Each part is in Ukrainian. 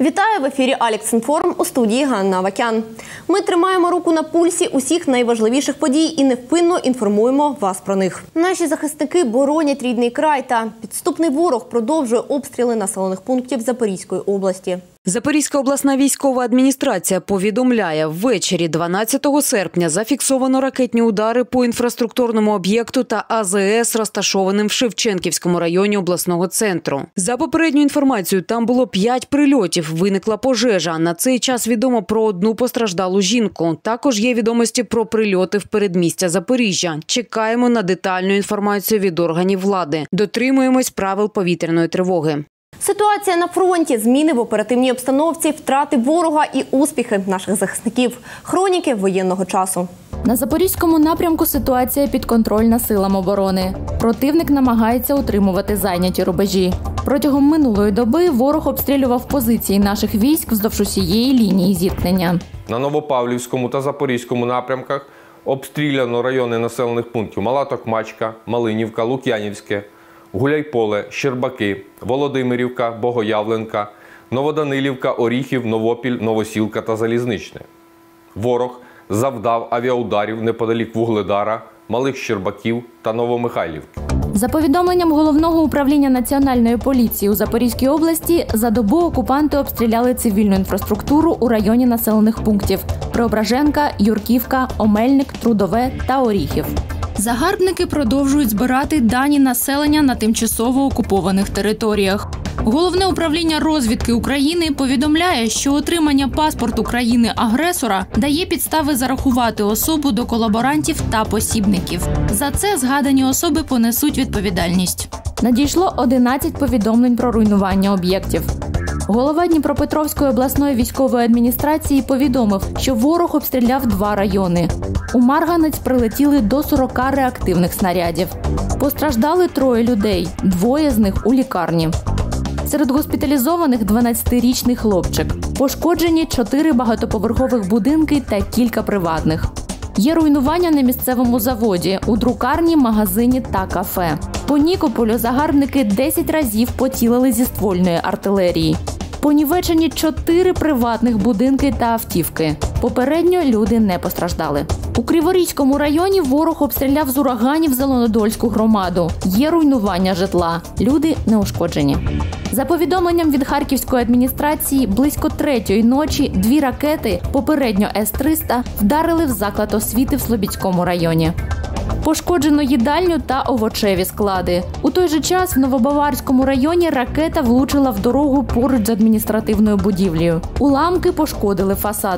Вітаю в ефірі «Алекс-Інформ», у студії Ганна Авакян. Ми тримаємо руку на пульсі усіх найважливіших подій і невпинно інформуємо вас про них. Наші захисники боронять рідний край, та підступний ворог продовжує обстріли населених пунктів Запорізької області. Запорізька обласна військова адміністрація повідомляє, ввечері 12 серпня зафіксовано ракетні удари по інфраструктурному об'єкту та АЗС, розташованим в Шевченківському районі обласного центру. За попередньою інформацією, там було 5 прильотів, виникла пожежа. На цей час відомо про одну постраждалу жінку. Також є відомості про прильоти в передмістя Запоріжжя. Чекаємо на детальну інформацію від органів влади. Дотримуємось правил повітряної тривоги. Ситуація на фронті, зміни в оперативній обстановці, втрати ворога і успіхи наших захисників. Хроніки воєнного часу. На Запорізькому напрямку ситуація підконтрольна силам оборони. Противник намагається утримувати зайняті рубежі. Протягом минулої доби ворог обстрілював позиції наших військ вздовж усієї лінії зіткнення. На Новопавлівському та Запорізькому напрямках обстріляно райони населених пунктів Мала-Токмачка, Малинівка, Лук'янівське, Гуляйполе, Щербаки, Володимирівка, Богоявленка, Новоданилівка, Оріхів, Новопіль, Новосілка та Залізничне. Ворог завдав авіаударів неподалік Вугледара, Малих Щербаків та Новомихайлівки. За повідомленням Головного управління Національної поліції у Запорізькій області, за добу окупанти обстріляли цивільну інфраструктуру у районі населених пунктів Преображенка, Юрківка, Омельник, Трудове та Оріхів. Загарбники продовжують збирати дані населення на тимчасово окупованих територіях. Головне управління розвідки України повідомляє, що отримання паспорту країни-агресора дає підстави зарахувати особу до колаборантів та посібників. За це згадані особи понесуть відповідальність. Надійшло 11 повідомлень про руйнування об'єктів. Голова Дніпропетровської обласної військової адміністрації повідомив, що ворог обстріляв 2 райони. У Марганець прилетіли до 40 реактивних снарядів. Постраждали 3 людей, 2 з них у лікарні. Серед госпіталізованих 12-річний хлопчик. Пошкоджені 4 багатоповерхових будинки та кілька приватних. Є руйнування на місцевому заводі, у друкарні, магазині та кафе. По Нікополю загарбники 10 разів поцілили зі ствольної артилерії. Понівечені 4 приватних будинки та автівки. Попередньо люди не постраждали. У Криворізькому районі ворог обстріляв з ураганів Зеленодольську громаду. Є руйнування житла. Люди не ушкоджені. За повідомленням від Харківської адміністрації, близько 3-ї ночі 2 ракети, попередньо С-300, вдарили в заклад освіти в Слобідському районі. Пошкоджено їдальню та овочеві склади. У той же час в Новобаварському районі ракета влучила в дорогу поруч з адміністративною будівлею. Уламки пошкодили фасад.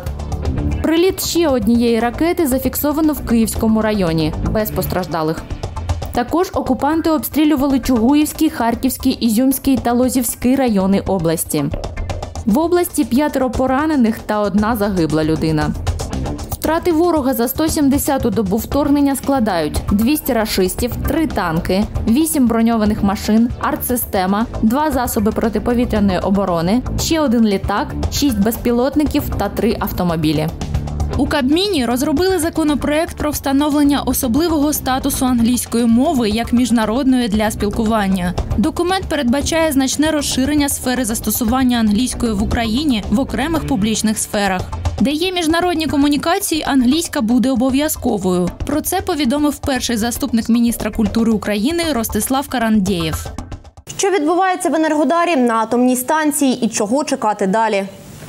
Приліт ще однієї ракети зафіксовано в Київському районі, без постраждалих. Також окупанти обстрілювали Чугуївський, Харківський, Ізюмський та Лозівський райони області. В області 5 поранених та 1 загибла людина. Втрати ворога за 170-ту добу вторгнення складають 200 рашистів, 3 танки, 8 броньованих машин, артсистема, 2 засоби протиповітряної оборони, ще 1 літак, 6 безпілотників та 3 автомобілі. У Кабміні розробили законопроект про встановлення особливого статусу англійської мови як міжнародної для спілкування. Документ передбачає значне розширення сфери застосування англійської в Україні в окремих публічних сферах. Де є міжнародні комунікації, англійська буде обов'язковою. Про це повідомив перший заступник міністра культури України Ростислав Карандєєв. Що відбувається в Енергодарі, на атомній станції і чого чекати далі?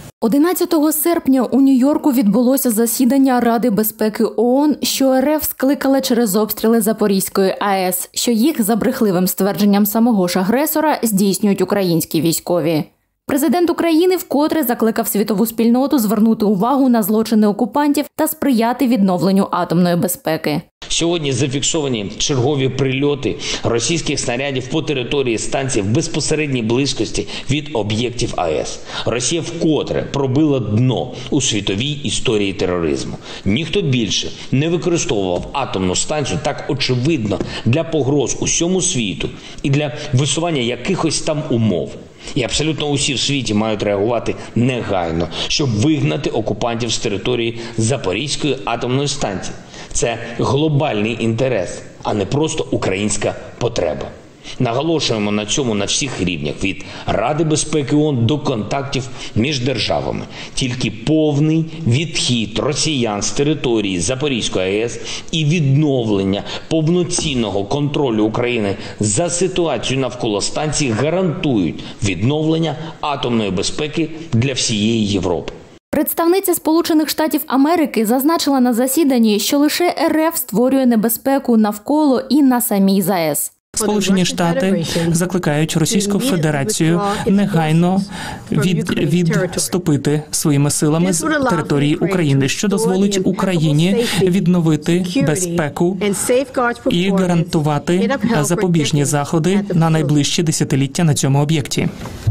11 серпня у Нью-Йорку відбулося засідання Ради безпеки ООН, що РФ скликала через обстріли Запорізької АЕС, що їх, за брехливим ствердженням самого ж агресора, здійснюють українські військові. Президент України вкотре закликав світову спільноту звернути увагу на злочини окупантів та сприяти відновленню атомної безпеки. Сьогодні зафіксовані чергові прильоти російських снарядів по території станції в безпосередній близькості від об'єктів АЕС. Росія вкотре пробила дно у світовій історії тероризму. Ніхто більше не використовував атомну станцію так очевидно для погроз усьому світу і для висування якихось там умов. І абсолютно усі в світі мають реагувати негайно, щоб вигнати окупантів з території Запорізької атомної станції. Це глобальний інтерес, а не просто українська потреба. Наголошуємо на цьому на всіх рівнях, від Ради безпеки ООН до контактів між державами. Тільки повний відхід росіян з території Запорізької АЕС і відновлення повноцінного контролю України за ситуацією навколо станції гарантують відновлення атомної безпеки для всієї Європи. Представниця Сполучених Штатів Америки зазначила на засіданні, що лише РФ створює небезпеку навколо і на самій ЗАЕС. Сполучені Штати закликають Російську Федерацію негайно відступити своїми силами з території України, що дозволить Україні відновити безпеку і гарантувати запобіжні заходи на найближчі десятиліття на цьому об'єкті.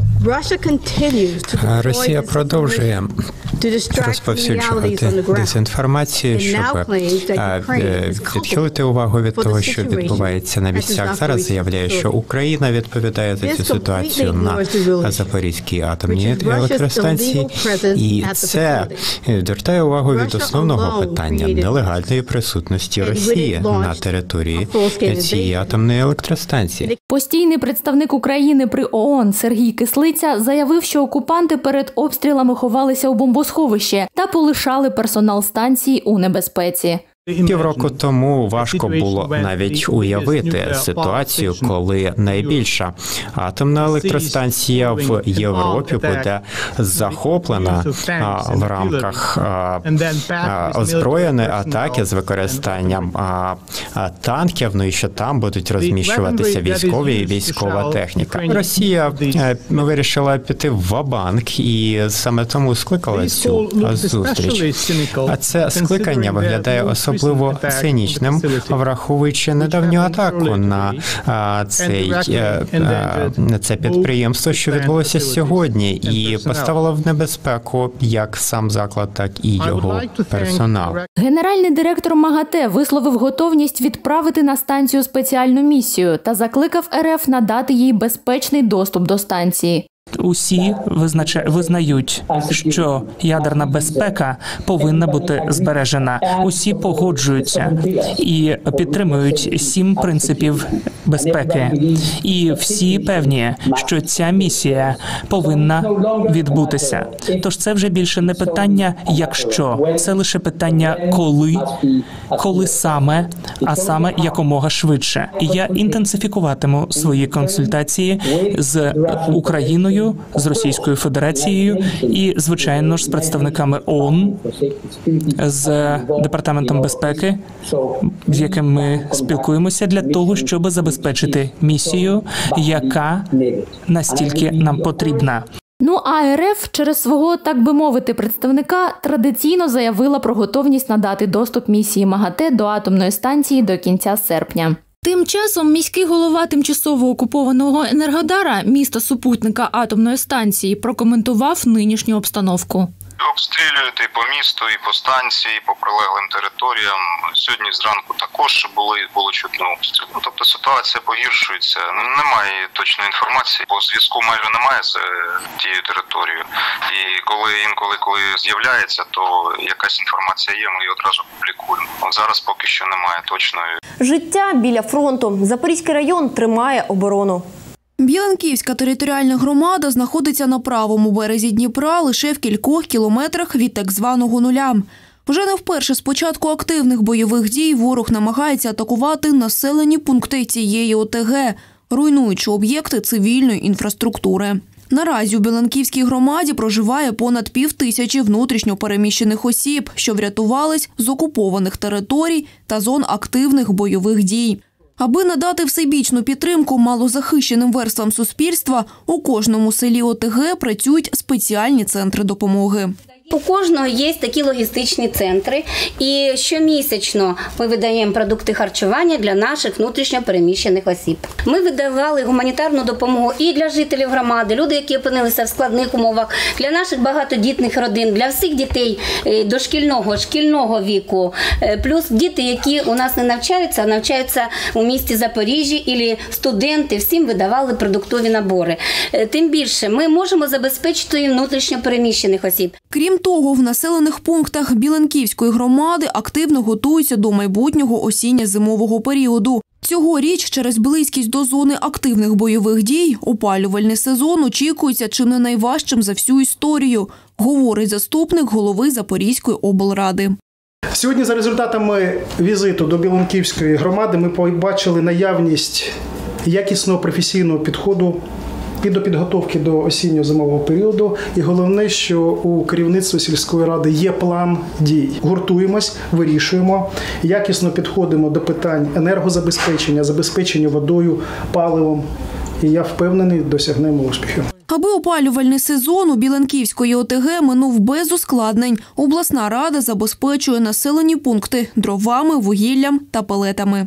Росія продовжує розповсюджувати дезінформацію, щоб відхилити увагу від того, що відбувається на місцях. Зараз заявляє, що Україна відповідає за цю ситуацію на Запорізькій атомній електростанції, і це відвертає увагу від основного питання нелегальної присутності Росії на території цієї атомної електростанції. Постійний представник України при ООН Сергій Кислиця заявив, що окупанти перед обстрілами ховалися у бомбосховище та полишали персонал станції у небезпеці. Півроку тому важко було навіть уявити ситуацію, коли найбільша атомна електростанція в Європі буде захоплена в рамках озброєної атаки з використанням танків, ну і що там будуть розміщуватися військові і військова техніка. Росія вирішила піти в ва-банк і саме тому скликала цю зустріч. А це скликання виглядає особливо цинічним, враховуючи недавню атаку на це підприємство, що відбулося сьогодні, і поставило в небезпеку як сам заклад, так і його персонал. Генеральний директор МАГАТЕ висловив готовність відправити на станцію спеціальну місію та закликав РФ надати їй безпечний доступ до станції. Усі визнають, що ядерна безпека повинна бути збережена. Усі погоджуються і підтримують 7 принципів безпеки. І всі певні, що ця місія повинна відбутися. Тож це вже більше не питання «якщо», це лише питання коли саме, а саме якомога швидше. І я інтенсифікуватиму свої консультації з Україною, з Російською Федерацією і, звичайно ж, з представниками ООН, з Департаментом безпеки, з яким ми спілкуємося для того, щоб забезпечити місію, яка настільки нам потрібна. Ну а РФ через свого, так би мовити, представника традиційно заявила про готовність надати доступ місії МАГАТЕ до атомної станції до кінця серпня. Тим часом міський голова тимчасово окупованого Енергодара, міста-супутника атомної станції, прокоментував нинішню обстановку. Обстрілюють і по місту, і по станції, і по прилеглим територіям. Сьогодні зранку також було чутно обстріл. Тобто ситуація погіршується. Немає точної інформації, бо зв'язку майже немає з тією територією. І коли з'являється, то якась інформація є, ми її одразу публікуємо. От зараз поки що немає точної. Життя біля фронту. Запорізький район тримає оборону. Біланківська територіальна громада знаходиться на правому березі Дніпра лише в кількох кілометрах від так званого нуля. Вже не вперше з початку активних бойових дій ворог намагається атакувати населені пункти цієї ОТГ, руйнуючи об'єкти цивільної інфраструктури. Наразі у Біланківській громаді проживає понад 5000 внутрішньо переміщених осіб, що врятувались з окупованих територій та зон активних бойових дій. Аби надати всебічну підтримку малозахищеним верствам суспільства, у кожному селі ОТГ працюють спеціальні центри допомоги. У кожного є такі логістичні центри, і щомісячно ми видаємо продукти харчування для наших внутрішньо переміщених осіб. Ми видавали гуманітарну допомогу і для жителів громади, люди, які опинилися в складних умовах, для наших багатодітних родин, для всіх дітей шкільного віку, плюс діти, які у нас не навчаються, а навчаються у місті Запоріжжі, і студенти, всім видавали продуктові набори. Тим більше ми можемо забезпечити внутрішньо переміщених осіб. Крім того, в населених пунктах Біланківської громади активно готуються до майбутнього осінньо-зимового періоду. Цьогоріч через близькість до зони активних бойових дій опалювальний сезон очікується чи не найважчим за всю історію, говорить заступник голови Запорізької облради. Сьогодні за результатами візиту до Білонківської громади ми побачили наявність якісного професійного підходу і до підготовки до осінньо-зимового періоду. І головне, що у керівництва сільської ради є план дій. Гуртуємось, вирішуємо, якісно підходимо до питань енергозабезпечення, забезпечення водою, паливом. І я впевнений, досягнемо успіху. Аби опалювальний сезон у Біланківської ОТГ минув без ускладнень, обласна рада забезпечує населені пункти дровами, вугіллям та пелетами.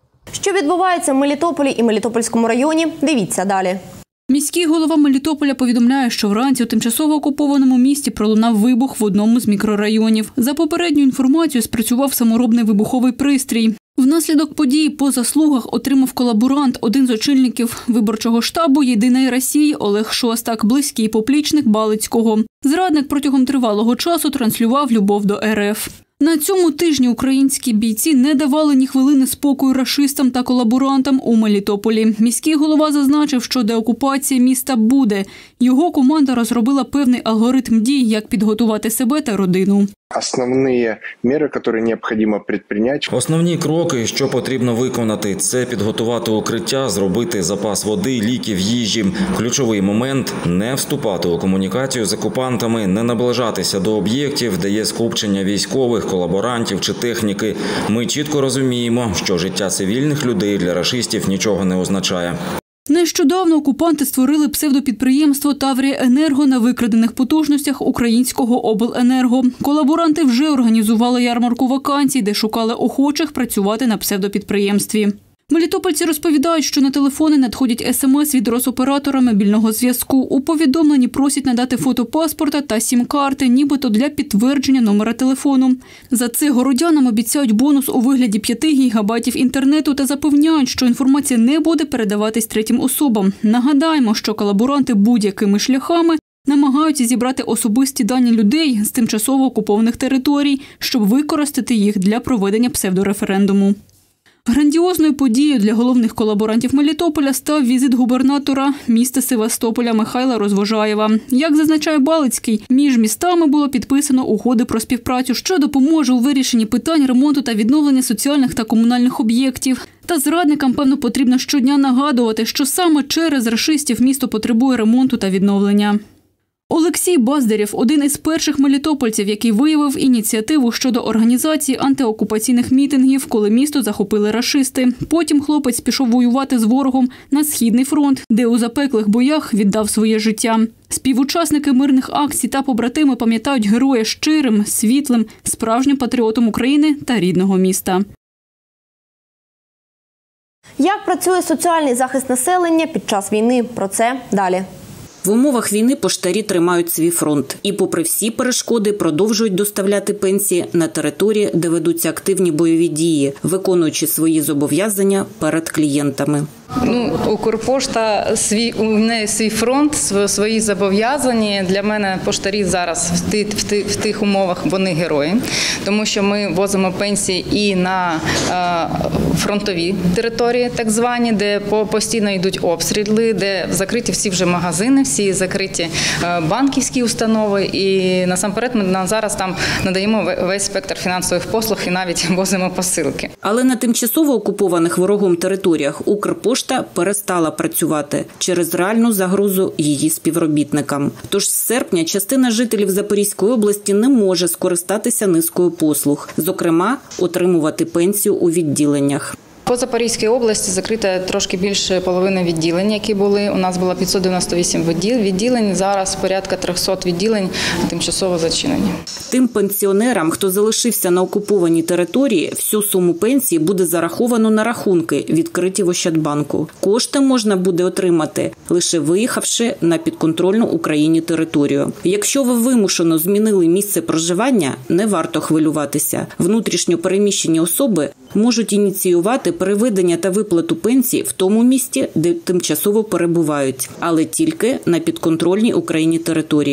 Що відбувається в Мелітополі і Мелітопольському районі, дивіться далі. Міський голова Мелітополя повідомляє, що вранці у тимчасово окупованому місті пролунав вибух в одному з мікрорайонів. За попередньою інформацією, спрацював саморобний вибуховий пристрій. Внаслідок події по заслугах отримав колаборант, один з очільників виборчого штабу «Єдиної Росії» Олег Шостак, близький поплічник Балицького. Зрадник протягом тривалого часу транслював любов до РФ. На цьому тижні українські бійці не давали ні хвилини спокою рашистам та колаборантам у Мелітополі. Міський голова зазначив, що деокупація міста буде. Його команда розробила певний алгоритм дій, як підготувати себе та родину. Основні міри, які необхідно предприйняти. Основні кроки, що потрібно виконати, це підготувати укриття, зробити запас води, ліків, їжі. Ключовий момент – не вступати у комунікацію з окупантами, не наближатися до об'єктів, де є скупчення військових, колаборантів чи техніки. Ми чітко розуміємо, що життя цивільних людей для рашистів нічого не означає. Нещодавно окупанти створили псевдопідприємство «Таврія-Енерго» на викрадених потужностях українського обленерго. Колаборанти вже організували ярмарку вакансій, де шукали охочих працювати на псевдопідприємстві. Мелітопольці розповідають, що на телефони надходять смс від Росоператора мобільного зв'язку. У повідомленні просять надати фото паспорта та сім-карти, нібито для підтвердження номера телефону. За це городянам обіцяють бонус у вигляді 5 гігабайтів інтернету та запевняють, що інформація не буде передаватись третім особам. Нагадаємо, що колаборанти будь-якими шляхами намагаються зібрати особисті дані людей з тимчасово окупованих територій, щоб використати їх для проведення псевдореферендуму. Грандіозною подією для головних колаборантів Мелітополя став візит губернатора міста Севастополя Михайла Розвожаєва. Як зазначає Балицький, між містами було підписано угоди про співпрацю, що допоможе у вирішенні питань ремонту та відновлення соціальних та комунальних об'єктів. Та зрадникам, певно, потрібно щодня нагадувати, що саме через рашистів місто потребує ремонту та відновлення. Олексій Баздарєв – один із перших мелітопольців, який виявив ініціативу щодо організації антиокупаційних мітингів, коли місто захопили рашисти. Потім хлопець пішов воювати з ворогом на Східний фронт, де у запеклих боях віддав своє життя. Співучасники мирних акцій та побратими пам'ятають героя щирим, світлим, справжнім патріотом України та рідного міста. Як працює соціальний захист населення під час війни? Про це далі. В умовах війни поштарі тримають свій фронт і, попри всі перешкоди, продовжують доставляти пенсії на території, де ведуться активні бойові дії, виконуючи свої зобов'язання перед клієнтами. Укрпошта у неї свій фронт, свої зобов'язання. Для мене поштарі зараз в тих умовах вони герої, тому що ми возимо пенсії і на фронтові території, так звані, де постійно йдуть обстріли, де закриті всі вже магазини, всі закриті банківські установи. І насамперед ми зараз там надаємо весь спектр фінансових послуг і навіть возимо посилки. Але на тимчасово окупованих ворогом територіях Укрпошта перестала працювати через реальну загрозу її співробітникам. Тож з серпня частина жителів Запорізької області не може скористатися низкою послуг, зокрема, отримувати пенсію у відділеннях. По Запорізькій області закрито трошки більше половини відділень, які були. У нас було 598 відділень, зараз порядка 300 відділень тимчасово зачинені. Тим пенсіонерам, хто залишився на окупованій території, всю суму пенсії буде зараховано на рахунки, відкриті в Ощадбанку. Кошти можна буде отримати, лише виїхавши на підконтрольну Україні територію. Якщо ви вимушено змінили місце проживання, не варто хвилюватися. Внутрішньо переміщені особи можуть ініціювати переведення та виплату пенсій в тому місті, де тимчасово перебувають, але тільки на підконтрольній Україні території.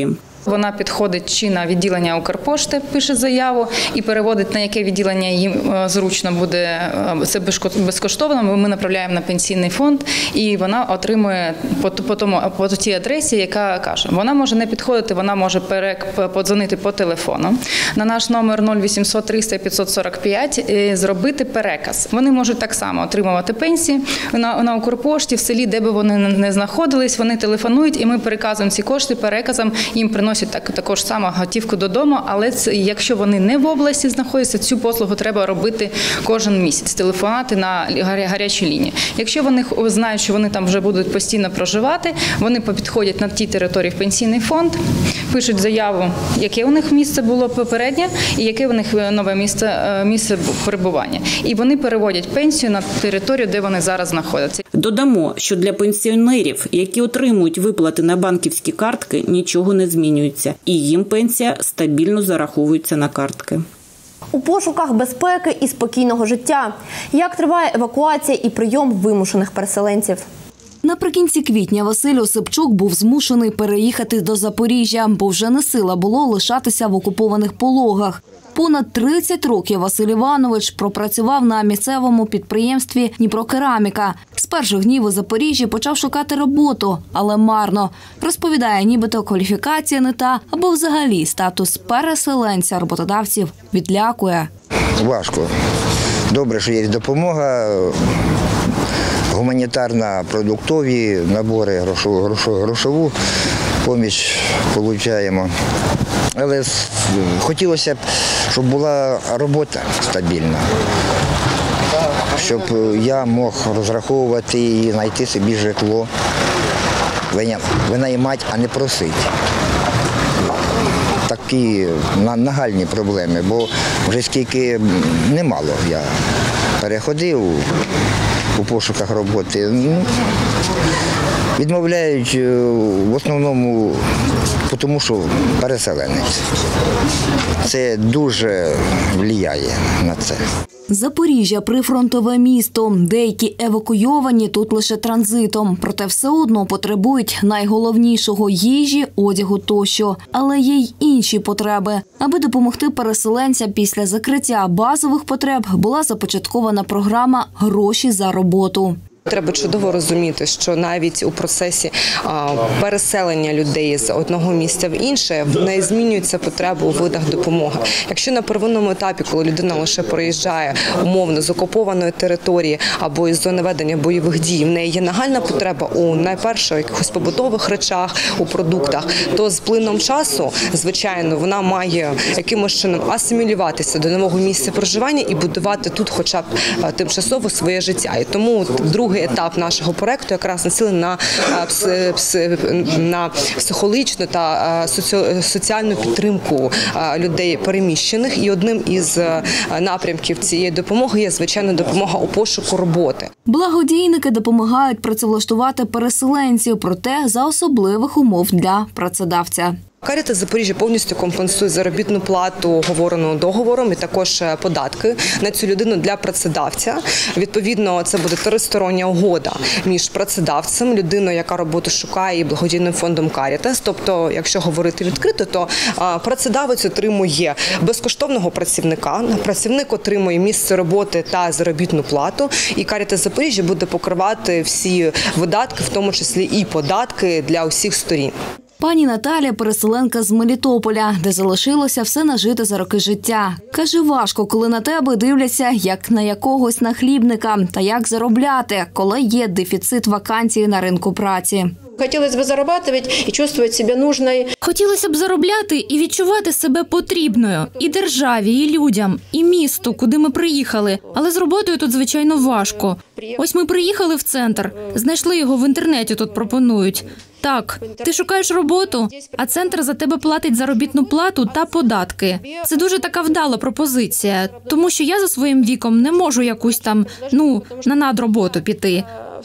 Вона підходить чи на відділення Укрпошти, пише заяву і переводить, на яке відділення їм зручно буде, це безкоштовно, ми направляємо на пенсійний фонд, і вона отримує по тій адресі, яка каже. Вона може не підходити, вона може подзвонити по телефону на наш номер 0800 300 545, зробити переказ. Вони можуть так само отримувати пенсії на Укрпошті, в селі, де би вони не знаходились, вони телефонують, і ми переказуємо ці кошти, переказом їм приносять також само готівку додому, але якщо вони не в області знаходяться, цю послугу треба робити кожен місяць, телефонувати на гарячі лінії. Якщо вони знають, що вони там вже будуть постійно проживати, вони підходять на тій території в пенсійний фонд, пишуть заяву, яке у них місце було попереднє і яке у них нове місце перебування. І вони переводять пенсію на територію, де вони зараз знаходяться. Додамо, що для пенсіонерів, які отримують виплати на банківські картки, нічого не змінюється. І їм пенсія стабільно зараховується на картки. У пошуках безпеки і спокійного життя. Як триває евакуація і прийом вимушених переселенців? Наприкінці квітня Василь Осипчук був змушений переїхати до Запоріжжя, бо вже не сила було лишатися в окупованих Пологах. Понад 30 років Василь Іванович пропрацював на місцевому підприємстві «Дніпрокераміка». З перших днів у Запоріжжі почав шукати роботу, але марно. Розповідає, нібито кваліфікація не та, або взагалі статус переселенця роботодавців відлякує. Важко. Добре, що є допомога, гуманітарна, продуктові набори, грошову поміч отримуємо. Але хотілося б, щоб була робота стабільна, щоб я мог розраховувати і знайти собі житло, винаймати, а не просити. Такі нагальні проблеми, бо вже скільки немало я переходив у пошуках роботи. Відмовляють в основному тому, що переселенець. Це дуже впливає на це. Запоріжжя – прифронтове місто. Деякі евакуйовані тут лише транзитом. Проте все одно потребують найголовнішого – їжі, одягу тощо. Але є й інші потреби. Аби допомогти переселенцям після закриття базових потреб, була започаткована програма «Гроші за роботу». Треба чудово розуміти, що навіть у процесі переселення людей з одного місця в інше не змінюється потреба у видах допомоги. Якщо на первинному етапі, коли людина лише проїжджає умовно з окупованої території або із зони ведення бойових дій, в неї є нагальна потреба у найперше якихось побутових речах, у продуктах, то з плином часу, звичайно, вона має якимось чином асимілюватися до нового місця проживання і будувати тут хоча б тимчасово своє життя. І тому другий етап нашого проекту якраз націлений на психологічну та соціальну підтримку людей переміщених. І одним із напрямків цієї допомоги є, звичайно, допомога у пошуку роботи. Благодійники допомагають працевлаштувати переселенців, проте за особливих умов для працедавця. Карітас Запоріжжя повністю компенсує заробітну плату, оговорену договором, і також податки на цю людину для працедавця. Відповідно, це буде тристороння угода між працедавцем, людиною, яка роботу шукає, і благодійним фондом Карітас. Тобто, якщо говорити відкрито, то працедавець отримує безкоштовного працівника, працівник отримує місце роботи та заробітну плату, і Карітас Запоріжжя буде покривати всі видатки, в тому числі і податки для усіх сторін. Пані Наталя – переселенка з Мелітополя, де залишилося все нажите за роки життя. Каже, важко, коли на тебе дивляться, як на якогось нахлібника, та як заробляти, коли є дефіцит вакансій на ринку праці. Хотілося б заробляти і чувствувати себе нужною. Хотілося б заробляти і відчувати себе потрібною і державі, і людям, і місту, куди ми приїхали. Але з роботою тут, звичайно, важко. Ось ми приїхали в центр, знайшли його в інтернеті, тут пропонують. Так, ти шукаєш роботу, а центр за тебе платить заробітну плату та податки. Це дуже така вдала пропозиція, тому що я за своїм віком не можу якусь там, на надроботу піти.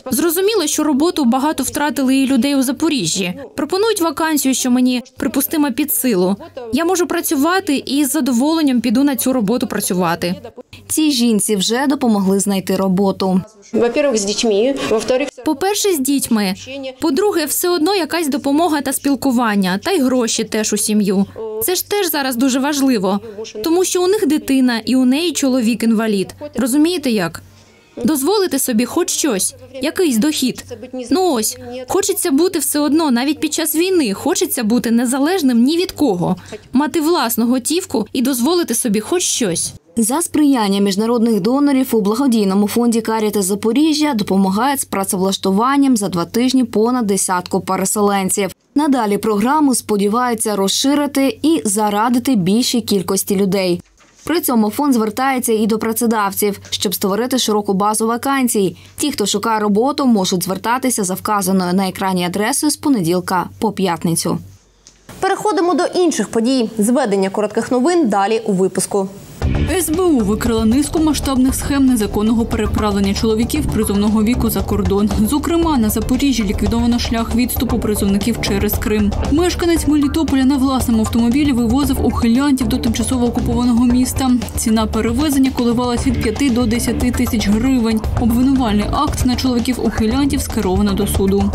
Зрозуміло, що роботу багато втратили і людей у Запоріжжі. Пропонують вакансію, що мені припустимо під силу. Я можу працювати і з задоволенням піду на цю роботу працювати. Цій жінці вже допомогли знайти роботу. Во-первых, з дітьми, во-вторых, По-перше, з дітьми. По-друге, все одно якась допомога та спілкування, та й гроші теж у сім'ю. Це ж теж зараз дуже важливо, тому що у них дитина і у неї чоловік-інвалід. Розумієте як? Дозволити собі хоч щось, якийсь дохід. Ну ось, хочеться бути все одно, навіть під час війни, хочеться бути незалежним ні від кого, мати власну готівку і дозволити собі хоч щось. За сприяння міжнародних донорів у благодійному фонді «Карітас Запоріжжя» допомагають з працевлаштуванням за 2 тижні понад 10 переселенців. Надалі програму сподіваються розширити і зарадити більшій кількості людей. При цьому фонд звертається і до працедавців, щоб створити широку базу вакансій. Ті, хто шукає роботу, можуть звертатися за вказаною на екрані адресою з понеділка по п'ятницю. Переходимо до інших подій. Зведення коротких новин далі у випуску. СБУ викрила низку масштабних схем незаконного переправлення чоловіків призовного віку за кордон. Зокрема, на Запоріжжі ліквідовано шлях відступу призовників через Крим. Мешканець Мелітополя на власному автомобілі вивозив ухилянтів до тимчасово окупованого міста. Ціна перевезення коливалась від 5 до 10 тисяч гривень. Обвинувальний акт на чоловіків-ухилянтів скеровано до суду.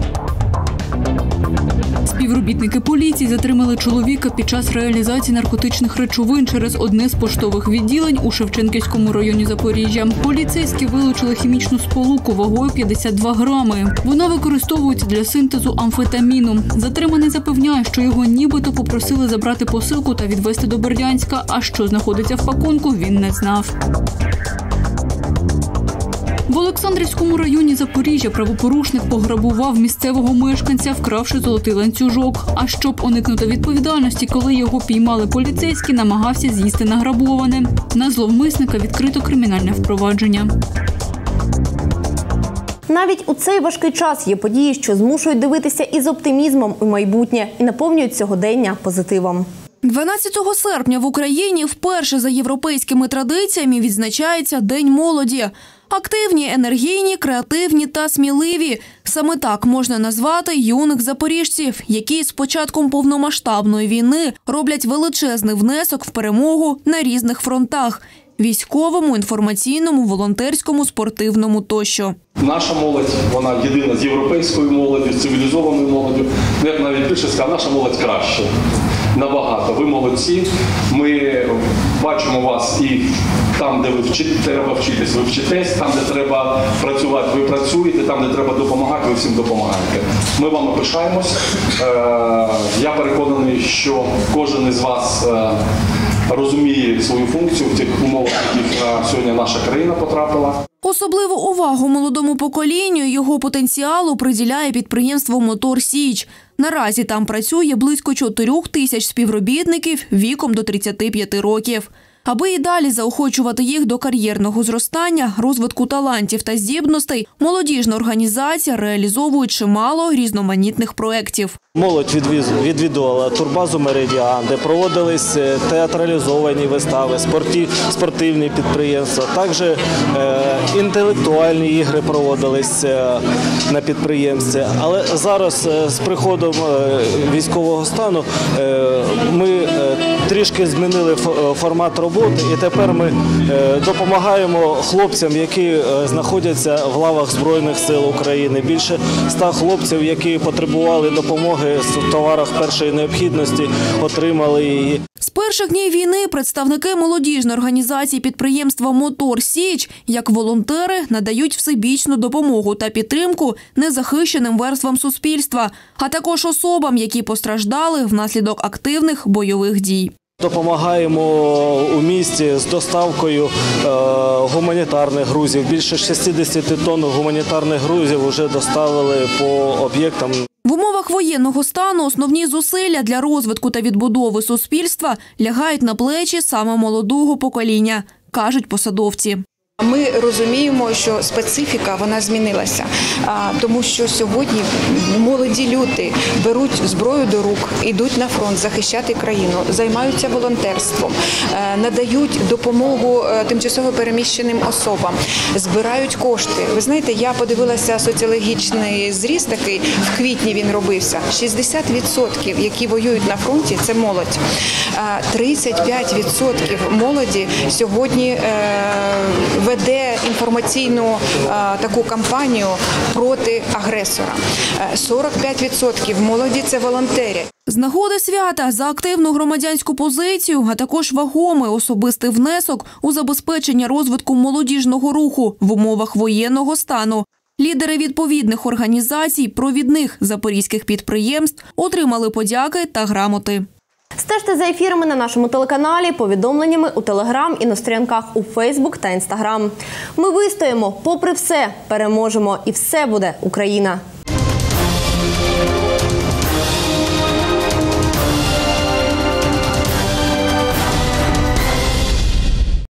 Співробітники поліції затримали чоловіка під час реалізації наркотичних речовин через одне з поштових відділень у Шевченківському районі Запоріжжя. Поліцейські вилучили хімічну сполуку вагою 52 грами. Вона використовується для синтезу амфетаміну. Затриманий запевняє, що його нібито попросили забрати посилку та відвезти до Бердянська, а що знаходиться в пакунку, він не знав. В Олександрівському районі Запоріжжя правопорушник пограбував місцевого мешканця, вкравши золотий ланцюжок. А щоб уникнути відповідальності, коли його піймали поліцейські, намагався з'їсти награбоване. На зловмисника відкрито кримінальне впровадження. Навіть у цей важкий час є події, що змушують дивитися із оптимізмом у майбутнє і наповнюють сьогодення позитивом. 12 серпня в Україні вперше за європейськими традиціями відзначається День молоді. Активні, енергійні, креативні та сміливі. Саме так можна назвати юних запоріжців, які з початком повномасштабної війни роблять величезний внесок в перемогу на різних фронтах – військовому, інформаційному, волонтерському, спортивному тощо. Наша молодь, вона єдина з європейською молоддю, з цивілізованою молоддю. Я б навіть більше сказав, наша молодь краще. Набагато. Ви молодці. Ми бачимо вас і там, де треба вчитись, ви вчитесь, там, де треба працювати, ви працюєте, там, де треба допомагати, ви всім допомагаєте. Ми вами пишаємось. Я переконаний, що кожен із вас розуміє свою функцію в тих умовах, в яких сьогодні наша країна потрапила. Особливу увагу молодому поколінню і його потенціалу приділяє підприємство «Мотор Січ». Наразі там працює близько 4 тисяч співробітників віком до 35 років. Аби і далі заохочувати їх до кар'єрного зростання, розвитку талантів та здібностей, молодіжна організація реалізовує чимало різноманітних проєктів. Молодь відвідувала турбазу «Меридіан», де проводились театралізовані вистави, спортивні підприємства. Також інтелектуальні ігри проводились на підприємстві. Але зараз з приходом військового стану ми трішки змінили формат роботи. І тепер ми допомагаємо хлопцям, які знаходяться в лавах Збройних сил України. Більше 100 хлопців, які потребували допомоги в товарах першої необхідності, отримали її. З перших днів війни представники молодіжної організації підприємства «Мотор Січ» як волонтери надають всебічну допомогу та підтримку незахищеним верствам суспільства, а також особам, які постраждали внаслідок активних бойових дій. Допомагаємо у місті з доставкою гуманітарних грузів. Більше 60 тонн гуманітарних грузів вже доставили по об'єктам. В умовах воєнного стану основні зусилля для розвитку та відбудови суспільства лягають на плечі саме молодого покоління, кажуть посадовці. Ми розуміємо, що специфіка вона змінилася, тому що сьогодні молоді люди беруть зброю до рук, йдуть на фронт захищати країну, займаються волонтерством, надають допомогу тимчасово переміщеним особам, збирають кошти. Ви знаєте, я подивилася соціологічний зріз такий, в квітні він робився. 60%, які воюють на фронті, це молодь. 35% молоді сьогодні веде інформаційну таку кампанію проти агресора. 45% молоді – це волонтери. З нагоди свята за активну громадянську позицію, а також вагомий особистий внесок у забезпечення розвитку молодіжного руху в умовах воєнного стану. Лідери відповідних організацій, провідних запорізьких підприємств отримали подяки та грамоти. Стежте за ефірами на нашому телеканалі, повідомленнями у Телеграм і на сторінках у Фейсбук та Інстаграм. Ми вистоїмо, попри все, переможемо і все буде Україна.